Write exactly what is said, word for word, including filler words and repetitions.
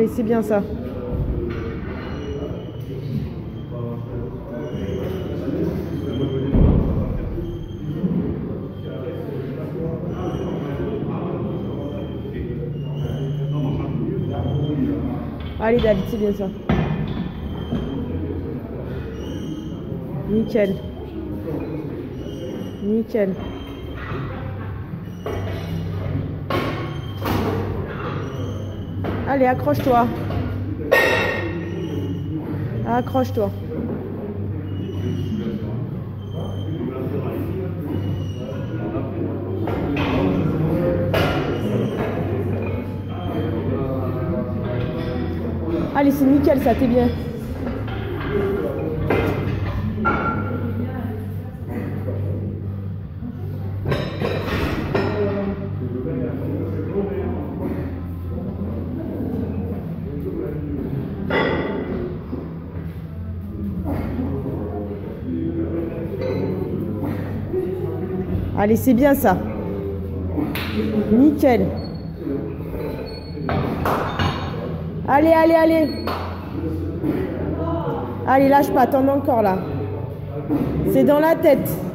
Allez, c'est bien ça. Allez David, c'est bien ça. Nickel. Nickel. Allez, accroche-toi. Accroche-toi. Allez, c'est nickel ça, t'es bien. Allez, c'est bien ça. Nickel. Allez, allez, allez. Allez, lâche pas, t'en as encore là. C'est dans la tête.